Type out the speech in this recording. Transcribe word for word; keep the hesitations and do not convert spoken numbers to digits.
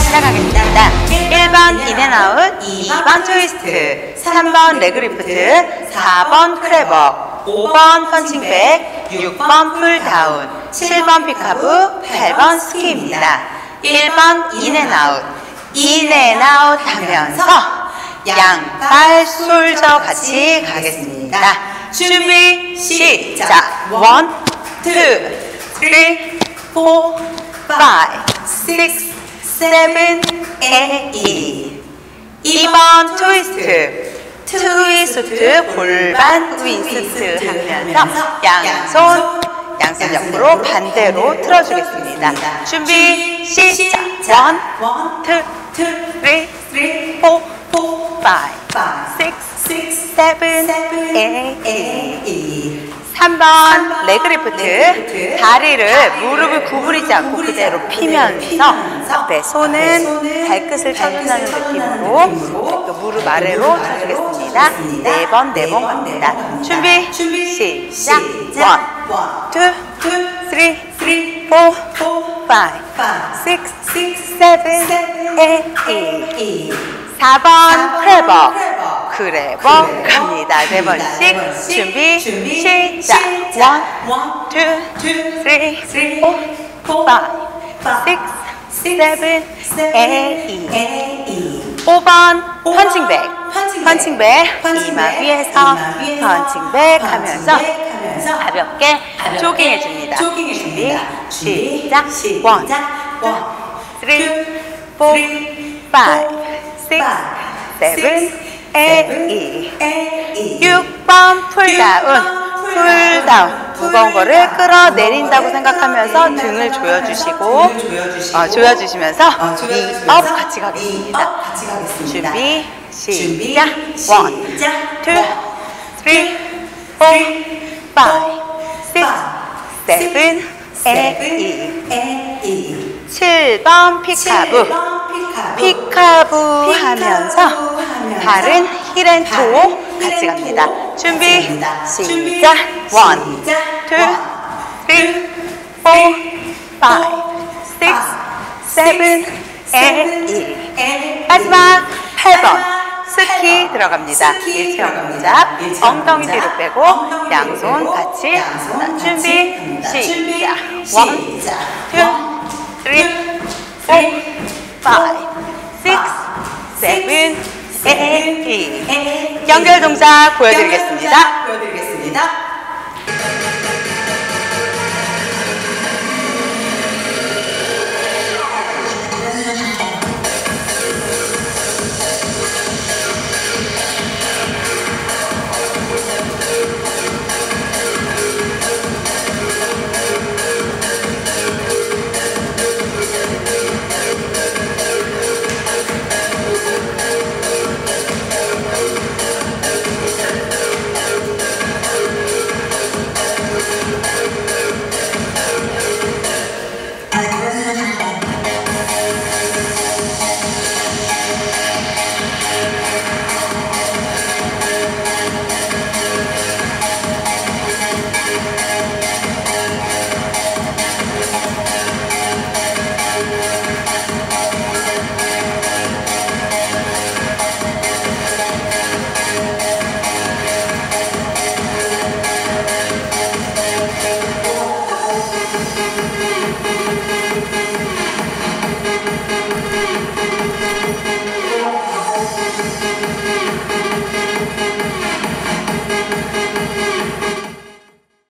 시작하겠습니다. 일 번 인앤아웃, 이 번 트위스트, 삼 번 레그리프트, 사 번 크래버, 오 번 펀칭백, 육 번 풀다운, 칠 번 피카브, 팔 번 스키입니다. 일 번 인앤아웃, 인앤아웃 하면서 양발 솔저 같이 가겠습니다. 준비 시작. 원, 투, 쓰리, 포, 파이브, 식스, 세븐, 에잇. 이 번 트위스트. 트위스트 골반 트위스트 하면서 양손 양손 옆으로 반대로 틀어주겠습니다. 준비 시작. 원, 투, 쓰리, 포, 파이브, 식스, 세븐, 에잇. 삼 번 레그리프트. 다리를 무릎을 구부리지 않고 그대로 피면서 네, 손은 발끝을 쳐준다는 느낌으로 무릎 아래로 쳐주겠습니다. 네 번, 네 번 갑니다. 준비 시작. 원, 투, 쓰리, 포, 파이브, 식스, 세븐, 에잇. 사 번 크래버. 크래버 갑니다. 네 번씩 준비 시작. 원, 투, 쓰리, 포, 파이브, 식스, 세븐, 에잇. 오 번 펀칭백. 펀칭백 이마 위에서 펀칭백 하면서 가볍게 조깅해 줍니다. 준비 시작. 원, 쓰리, 포, 파이브, 식스, 세븐, 에잇. 육 번 풀다운. 풀다운. 무거운 거를 끌어내린다고 생각하면서 등을 조여주시고 어, 조여주시면서 업 같이 가겠습니다. 준비 시작. 원, 투, 쓰리, 포, 파이브, 식스, 세븐, 에잇. 칠 번 피카브. 피카브 하면서 발은 힐앤토 같이 갑니다. 준비 시작. 원, 투, 쓰리, 포, 파이브, 식스, 세븐, 에잇. 마지막 팔 번 스키 들어갑니다. 일체형 동작. 엉덩이 뒤로 빼고 양손 같이. 준비 시작. 원, 투, 쓰리, 포, 파이브, 식스, 세븐, 에잇. 연결 동작 보여드리겠습니다. 보여드리겠습니다.